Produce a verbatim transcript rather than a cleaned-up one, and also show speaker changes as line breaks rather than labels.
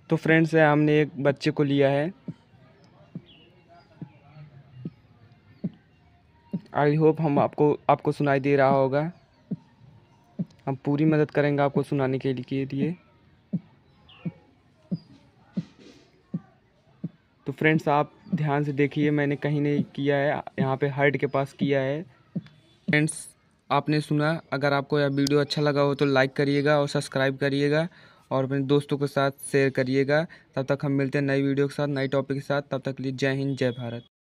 तो फ्रेंड्स हमने एक बच्चे को लिया है। आई होप हम आपको आपको सुनाई दे रहा होगा। हम पूरी मदद करेंगे आपको सुनाने के लिए। तो फ्रेंड्स आप ध्यान से देखिए, मैंने कहीं नहीं किया है, यहाँ पे हार्ट के पास किया है। फ्रेंड्स आपने सुना, अगर आपको यह वीडियो अच्छा लगा हो तो लाइक करिएगा और सब्सक्राइब करिएगा और अपने दोस्तों के साथ शेयर करिएगा। तब तक हम मिलते हैं नई वीडियो के साथ, नई टॉपिक के साथ। तब तक के लिए जय हिंद, जय भारत।